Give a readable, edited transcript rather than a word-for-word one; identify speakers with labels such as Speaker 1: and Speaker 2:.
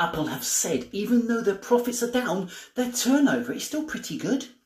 Speaker 1: Apple have said even though their profits are down, their turnover is still pretty good.